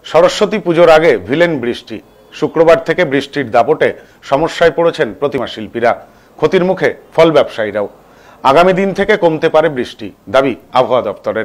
সরস্বতী পুজোর আগে ভিলেন বৃষ্টি। শুক্রবার থেকে বৃষ্টির দাপটে সমস্যায় পড়েছেন প্রতিমা শিল্পীরা, ক্ষতির মুখে ফল ব্যবসায়ীরাও। আগামী দিন থেকে কমতে পারে বৃষ্টি, দাবি আবহাওয়া দপ্তরের।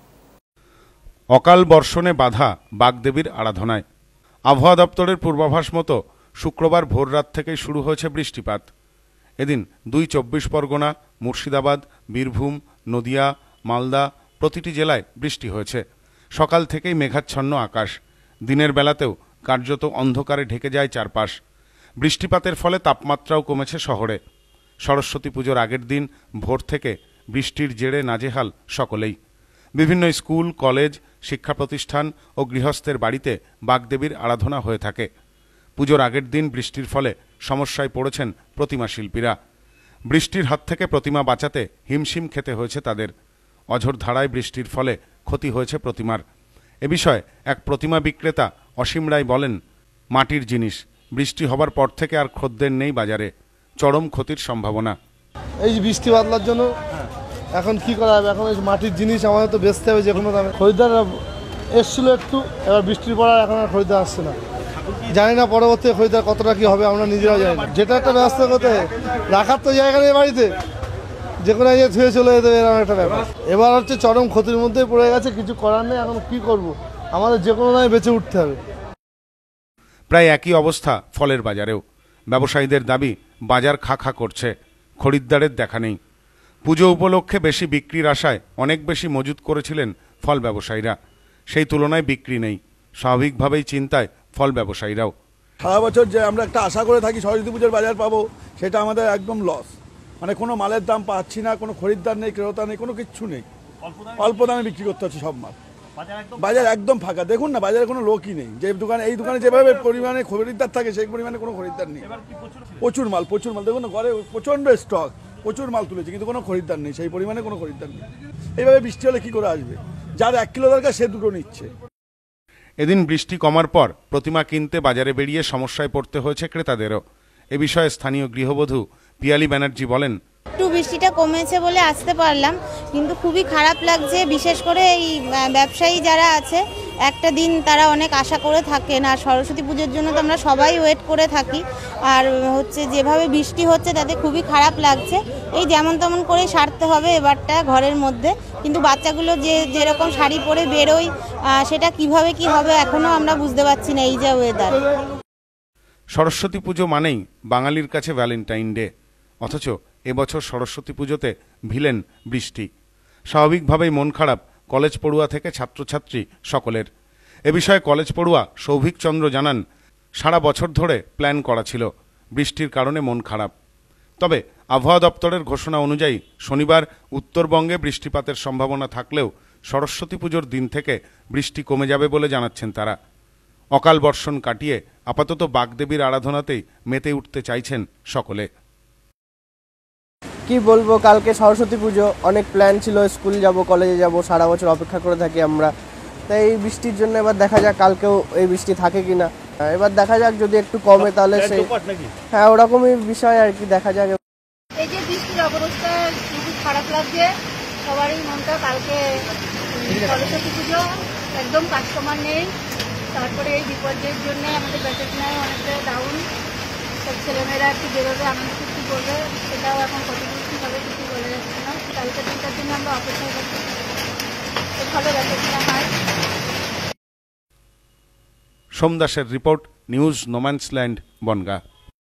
অকাল বর্ষণে বাধা বাগদেবীর আরাধনায়। আবহাওয়া দপ্তরের পূর্বাভাস মতো শুক্রবার ভোররাত থেকেই শুরু হয়েছে বৃষ্টিপাত। এদিন 2 চব্বিশ পরগনা, মুর্শিদাবাদ, বীরভূম, নদিয়া, মালদা প্রতিটি জেলায় বৃষ্টি হয়েছে। সকাল থেকেই মেঘাচ্ছন্ন আকাশ, দিনের বেলাতেও কার্যত অন্ধকারে ঢেকে যায় চারপাশ। বৃষ্টিপাতের ফলে তাপমাত্রাও কমেছে শহরে। সরস্বতী পুজোর আগের দিন ভোর থেকে বৃষ্টির জেরে নাজেহাল সকলেই। বিভিন্ন স্কুল, কলেজ, শিক্ষা প্রতিষ্ঠান ও গৃহস্থের বাড়িতে বাগদেবীর আরাধনা হয়ে থাকে। পুজোর আগের দিন বৃষ্টির ফলে সমস্যায় পড়েছেন প্রতিমা শিল্পীরা। বৃষ্টির হাত থেকে প্রতিমা বাঁচাতে হিমশিম খেতে হয়েছে তাদের। অঝোর ধারায় বৃষ্টির ফলে ক্ষতি হয়েছে প্রতিমার। এ বিষয়ে এক প্রতিমা বিক্রেতা অসীম রায় বলেন, মাটির জিনিস বৃষ্টি হবার পর থেকে আর খদ্দের নেই বাজারে, চরম ক্ষতির সম্ভাবনা। এই বৃষ্টি বাদলার জন্য এখন কি করা হবে, এখন এই মাটির জিনিস আমাদের তো বেচতে হবে যে কোনো দামে। খরিদ্দার এসছিল একটু, এবার বৃষ্টির পর এখন আর খরিদ্দার আসছে না। জানি না পরবর্তী খরিদ্দার কতটা কি হবে, আমরা নিজেরাও জানি না। যেটা একটা ব্যবস্থা করতে রাখার তো জায়গা নেই বাড়িতে, যে কোনো জায়গায় ধুয়ে চলে যেতে হবে, এরকম একটা ব্যাপার। এবার হচ্ছে চরম ক্ষতির মধ্যেই পড়ে গেছে, কিছু করার নেই। এখন কি করব, আমাদের যে কোনো দামে বেঁচে উঠতে হবে। প্রায় একই অবস্থা ফলের বাজারেও। ব্যবসায়ীদের দাবি, বাজার খা খা করছে, খরিদ্দারের দেখা নেই। পুজো উপলক্ষে বেশি বিক্রির আশায় অনেক বেশি মজুত করেছিলেন ফল ব্যবসায়ীরা, সেই তুলনায় বিক্রি নেই। স্বাভাবিকভাবেই চিন্তায় ফল ব্যবসায়ীরাও। সারা বছর যে আমরা একটা আশা করে থাকি সরস্বতী পুজোর বাজার পাবো, সেটা আমাদের একদম লস। মানে কোনো মালের দাম পাচ্ছি না, কোনো খরিদ্দার নেই, ক্রেতা নেই, কোনো কিচ্ছু নেই। অল্প দামে বিক্রি করতে হচ্ছে সব মাল। বাজার একদম ফাঁকা, দেখুন না, বাজারে কোনো লোকই নেই। যে দোকানে, এই দোকানে যেভাবে পরিমাণে খরিদ্দার থাকে সেই পরিমাণে কোনো খরিদ্দার নেই। প্রচুর মাল দেখুন না, ঘরে প্রচণ্ড স্টক, প্রচুর মাল তুলেছে, কিন্তু কোনো খরিদ্দার নেই, সেই পরিমাণে কোনো খরিদ্দার নেই। এইভাবে বৃষ্টি হলে কি করে আসবে? যার 1 কিলো দরকার সে 2টো নিচ্ছে। এদিন বৃষ্টি কমার পর প্রতিমা কিনতে বাজারে বেরিয়ে সমস্যায় পড়তে হয়েছে ক্রেতাদেরও। এ বিষয়ে স্থানীয় গৃহবধূ পিয়ালি ব্যানার্জি বলেন, একটু বৃষ্টিটা কমেছে বলে আসতে পারলাম, কিন্তু খুবই খারাপ লাগছে। বিশেষ করে এই ব্যবসায়ী যারা আছে, একটা দিন তারা অনেক আশা করে থাকেন, আর সরস্বতী পুজোর জন্য তো আমরা সবাই ওয়েট করে থাকি। আর হচ্ছে যেভাবে বৃষ্টি হচ্ছে তাতে খুবই খারাপ লাগছে। এই যেমন তেমন করে সারতে হবে এবারটা ঘরের মধ্যে, কিন্তু বাচ্চাগুলো যেরকম শাড়ি পরে বেরোয়, সেটা কিভাবে কি হবে এখনো আমরা বুঝতে পারছি না, এই যে ওয়েদার। সরস্বতী পুজো মানেই বাঙালির কাছে ভ্যালেন্টাইন ডে, অথচ এবছর সরস্বতী পুজোতে ভিলেন বৃষ্টি। স্বাভাবিকভাবেই মন খারাপ কলেজ পড়ুয়া থেকে ছাত্রছাত্রী সকলের। এ বিষয়ে কলেজ পড়ুয়া সৌভিক চন্দ্র জানান, সারা বছর ধরে প্ল্যান করা ছিল, বৃষ্টির কারণে মন খারাপ। তবে আবহাওয়া দপ্তরের ঘোষণা অনুযায়ী শনিবার উত্তরবঙ্গে বৃষ্টিপাতের সম্ভাবনা থাকলেও সরস্বতী পুজোর দিন থেকে বৃষ্টি কমে যাবে বলে জানাচ্ছেন তারা। অকাল বর্ষণ কাটিয়ে আপাতত বাগদেবীর আরাধনাতেই মেতে উঠতে চাইছেন সকলে। কি বলবো, কালকে সরস্বতী পুজো, অনেক প্ল্যান ছিল, স্কুল যাব, কলেজে যাব, সারা বছর অপেক্ষা করে থাকি আমরা। তাই এই বৃষ্টির জন্য এবার দেখা যাক কালকেও এই বৃষ্টি থাকে কিনা। এবার দেখা যাক, যদি একটু কমে তাহলে সেই, হ্যাঁ ওরকমই বিষয় আর কি, দেখা যাক। এই যে বৃষ্টির অবস্থা খুবই খারাপ লাগছে সবারই মনটা। কালকে সরস্বতী পুজো, একদম কাস্টমার নেই। তারপরে এই বিপর্যয়ের জন্য আমাদের বেচাকেনায় অনেকটা ডাউন। সব ছেলেমেয়েরা একটু বেরোবে, আনন্দ ফুর্তি করবে, সেটাও এখন কতটুকু হবে কিছু বলে যাচ্ছে না। কালকে দিনটার জন্য আমরা অপেক্ষা করছি, ভালো বেচাকেনা হয়। সোমদাসের রিপোর্ট, নিউজ নোম্যান্সল্যান্ড, বনগাঁ।